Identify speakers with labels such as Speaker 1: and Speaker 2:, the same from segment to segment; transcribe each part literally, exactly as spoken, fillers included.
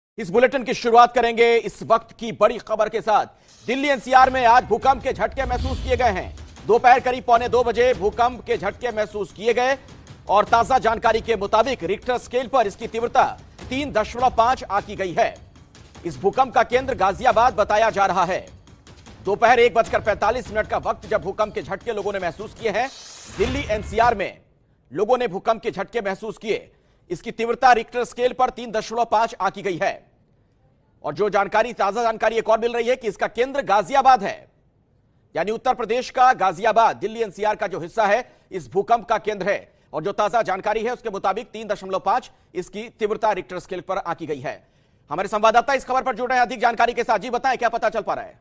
Speaker 1: इस बुलेटिन की शुरुआत करेंगे इस वक्त की बड़ी खबर के साथ। दिल्ली एनसीआर में आज भूकंप के झटके महसूस किए गए हैं। दोपहर करीब पौने दो बजे भूकंप के झटके महसूस किए गए और ताजा जानकारी के मुताबिक रिक्टर स्केल पर इसकी तीव्रता तीन दशमलव पांच आंकी गई है। इस भूकंप का केंद्र गाजियाबाद बताया जा रहा है। दोपहर एक बजकर पैंतालीस मिनट का वक्त जब भूकंप के झटके लोगों ने महसूस किए हैं। दिल्ली एनसीआर में लोगों ने भूकंप के झटके महसूस किए। इसकी तीव्रता रिक्टर स्केल पर तीन दशमलव पांच आंकी गई है और जो जानकारी ताजा जानकारी एक और मिल रही है कि इसका केंद्र गाजियाबाद है, यानी उत्तर प्रदेश का गाजियाबाद दिल्ली एनसीआर का जो हिस्सा है इस भूकंप का केंद्र है। और जो ताजा जानकारी है उसके मुताबिक तीन दशमलव पांच इसकी तीव्रता रिक्टर स्केल पर आंकी गई है। हमारे संवाददाता इस खबर पर जुड़ रहे हैं अधिक जानकारी के साथ। जी बताएं, क्या पता चल पा रहा है?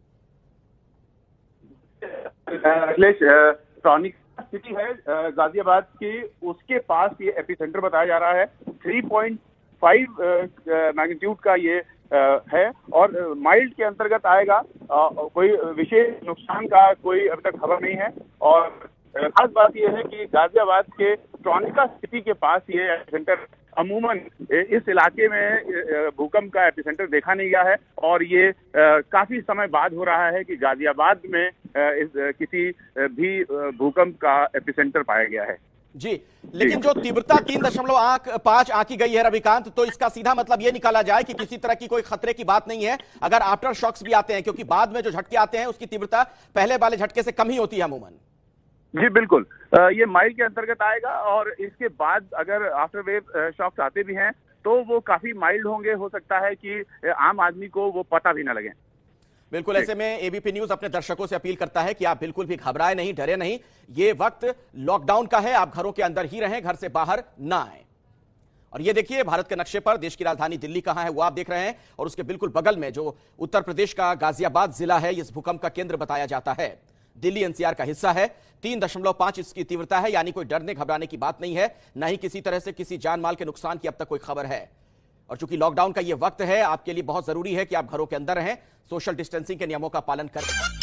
Speaker 2: अखिलेश, ट्रॉनिक सिटी है गाजियाबाद की, उसके पास ये एपिसेंटर बताया जा रहा है। तीन पॉइंट पाँच मैग्नीट्यूड का ये है और माइल्ड के अंतर्गत आएगा। कोई विशेष नुकसान का कोई अभी तक खबर नहीं है। और खास बात यह है कि गाजियाबाद के ट्रॉनिका सिटी के पास ये एपिसेंटर, अमूमन इस इलाके में भूकंप का एपिसेंटर देखा नहीं गया है और ये काफी समय बाद हो रहा है कि गाजियाबाद में इस किसी भी भूकंप का एपिसेंटर पाया गया है।
Speaker 1: जी, लेकिन जो तीव्रता तीन दशमलव आंक पांच आंकी गई है रविकांत, तो इसका सीधा मतलब यह निकाला जाए कि किसी तरह की कोई खतरे की बात नहीं है अगर आफ्टर शॉक्स भी आते हैं, क्योंकि बाद में जो झटके आते हैं उसकी तीव्रता पहले वाले झटके से कम ही होती है अमूमन।
Speaker 2: जी बिल्कुल, ये माइल के अंतर्गत आएगा और इसके बाद अगर आफ्टर वेव शॉक्स आते भी हैं तो वो काफी माइल्ड होंगे। हो सकता है कि आम आदमी को वो पता भी ना लगे।
Speaker 1: बिल्कुल, ऐसे में एबीपी न्यूज अपने दर्शकों से अपील करता है कि आप बिल्कुल भी घबराए नहीं, डरे नहीं। ये वक्त लॉकडाउन का है, आप घरों के अंदर ही रहें, घर से बाहर ना आए। और ये देखिए भारत के नक्शे पर देश की राजधानी दिल्ली कहां है वो आप देख रहे हैं और उसके बिल्कुल बगल में जो उत्तर प्रदेश का गाजियाबाद जिला है इस भूकंप का केंद्र बताया जाता है। दिल्ली एनसीआर का हिस्सा है। तीन दशमलव पांच इसकी तीव्रता है, यानी कोई डरने घबराने की बात नहीं है, न ही किसी तरह से किसी जान माल के नुकसान की अब तक कोई खबर है। और चूंकि लॉकडाउन का यह वक्त है, आपके लिए बहुत जरूरी है कि आप घरों के अंदर रहें, सोशल डिस्टेंसिंग के नियमों का पालन करें।